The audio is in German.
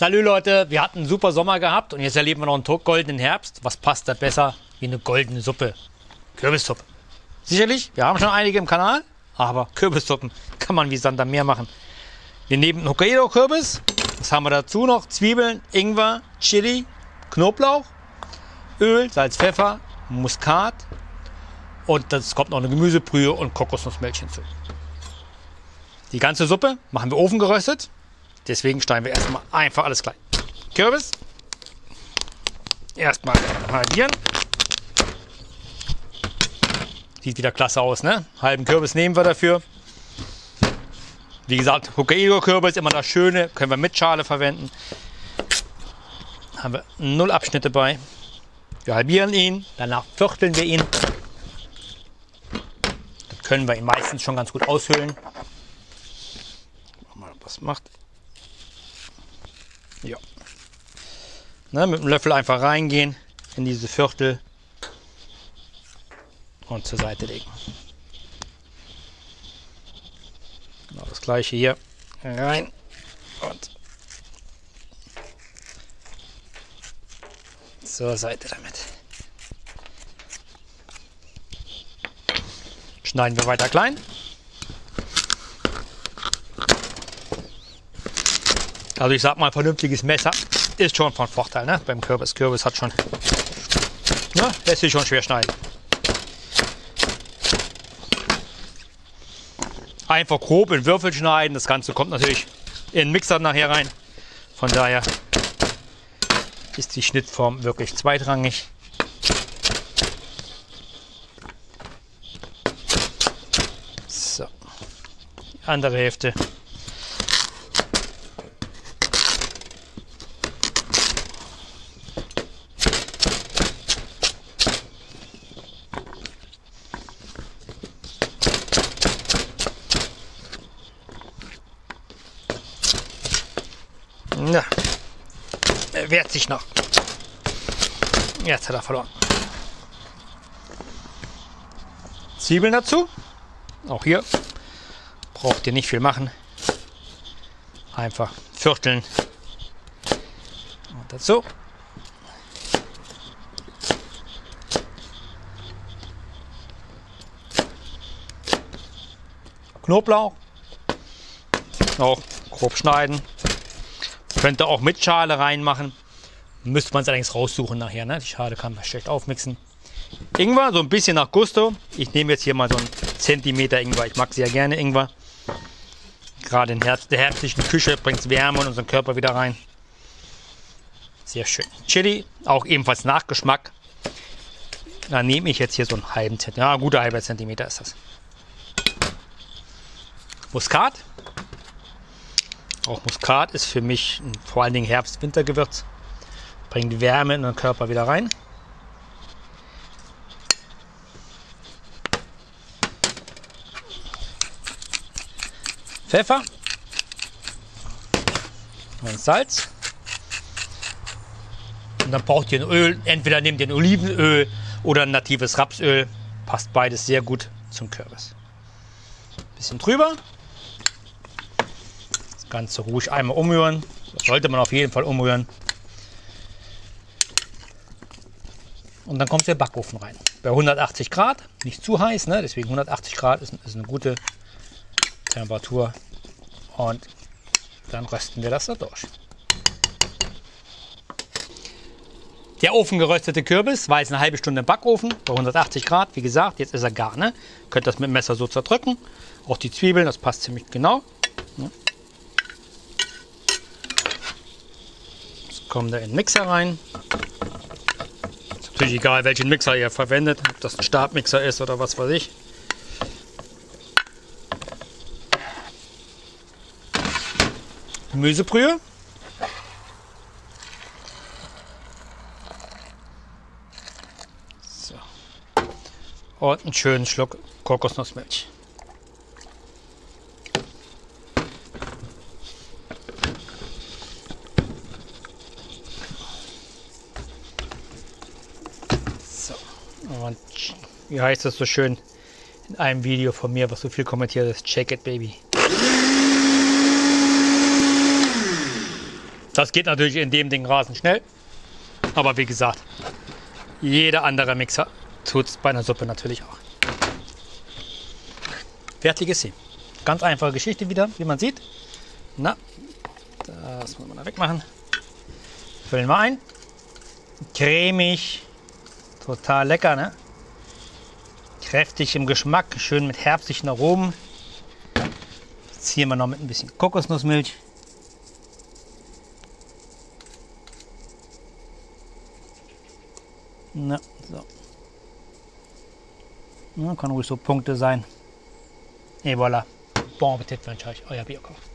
Salü Leute, wir hatten einen super Sommer gehabt und jetzt erleben wir noch einen goldenen Herbst. Was passt da besser wie eine goldene Suppe? Kürbissuppe. Sicherlich, wir haben schon einige im Kanal, aber Kürbissuppen kann man wie Sand am Meer machen. Wir nehmen Hokkaido-Kürbis. Was haben wir dazu noch? Zwiebeln, Ingwer, Chili, Knoblauch, Öl, Salz, Pfeffer, Muskat und das kommt noch eine Gemüsebrühe und Kokosnussmilch hinzu. Die ganze Suppe machen wir ofengeröstet. Deswegen schneiden wir erstmal einfach alles klein. Kürbis. Erstmal halbieren. Sieht wieder klasse aus, ne? Halben Kürbis nehmen wir dafür. Wie gesagt, Hokkaido-Kürbis, immer das Schöne. Können wir mit Schale verwenden. Haben wir 0 Abschnitte bei. Wir halbieren ihn. Danach vierteln wir ihn. Dann können wir ihn meistens schon ganz gut aushöhlen. Mal, was macht. Ja. Ne, mit dem Löffel einfach reingehen in diese Viertel und zur Seite legen. Genau das gleiche hier rein und zur Seite damit. Schneiden wir weiter klein. Also ich sag mal, ein vernünftiges Messer ist schon von Vorteil, ne? Beim Kürbis. Kürbis hat schon, ne? Lässt sich schon schwer schneiden. Einfach grob in Würfel schneiden. Das Ganze kommt natürlich in den Mixer nachher rein. Von daher ist die Schnittform wirklich zweitrangig. So, die andere Hälfte. Ja, er wehrt sich noch. Jetzt hat er verloren. Zwiebeln dazu. Auch hier braucht ihr nicht viel machen. Einfach vierteln. Und dazu. Knoblauch. Auch grob schneiden. Könnte auch mit Schale reinmachen. Müsste man es allerdings raussuchen nachher. Ne? Die Schale kann man schlecht aufmixen. Ingwer, so ein bisschen nach Gusto. Ich nehme jetzt hier mal so einen Zentimeter Ingwer. Ich mag sehr gerne Ingwer. Gerade in der herbstlichen Küche bringt es Wärme in unseren Körper wieder rein. Sehr schön. Chili, auch ebenfalls nach Geschmack. Da nehme ich jetzt hier so einen halben Zentimeter. Ja, ein guter halber Zentimeter ist das. Muskat. Auch Muskat ist für mich vor allen Dingen Herbst-Winter-Gewürz. Bringt Wärme in den Körper wieder rein. Pfeffer. Und Salz. Und dann braucht ihr ein Öl. Entweder nehmt ihr ein Olivenöl oder ein natives Rapsöl. Passt beides sehr gut zum Kürbis. Bisschen drüber. Ganze ruhig einmal umrühren. Das sollte man auf jeden Fall umrühren. Und dann kommt der Backofen rein. Bei 180 Grad, nicht zu heiß, ne? Deswegen 180 Grad ist eine gute Temperatur. Und dann rösten wir das da durch. Der ofengeröstete Kürbis war jetzt eine halbe Stunde im Backofen bei 180 Grad. Wie gesagt, jetzt ist er gar, ne? Könnt das mit dem Messer so zerdrücken. Auch die Zwiebeln, das passt ziemlich genau. Ne? Kommt da in den Mixer rein. Ist natürlich egal, welchen Mixer ihr verwendet, ob das ein Stabmixer ist oder was weiß ich. Gemüsebrühe. So. Und einen schönen Schluck Kokosnussmilch. Und wie heißt das so schön in einem Video von mir, was so viel kommentiert ist? Check it, baby. Das geht natürlich in dem Ding rasend schnell. Aber wie gesagt, jeder andere Mixer tut es bei einer Suppe natürlich auch. Fertig ist sie. Ganz einfache Geschichte wieder, wie man sieht. Na, das muss man da wegmachen. Füllen wir ein. Cremig. Total lecker, ne? Kräftig im Geschmack, schön mit herbstlichen Aromen. Ziehen wir noch mit ein bisschen Kokosnussmilch. Na, so. Ja, kann ruhig so Punkte sein. Et voilà. Bon Appetit wünsche ich euch, euer Bierkoch.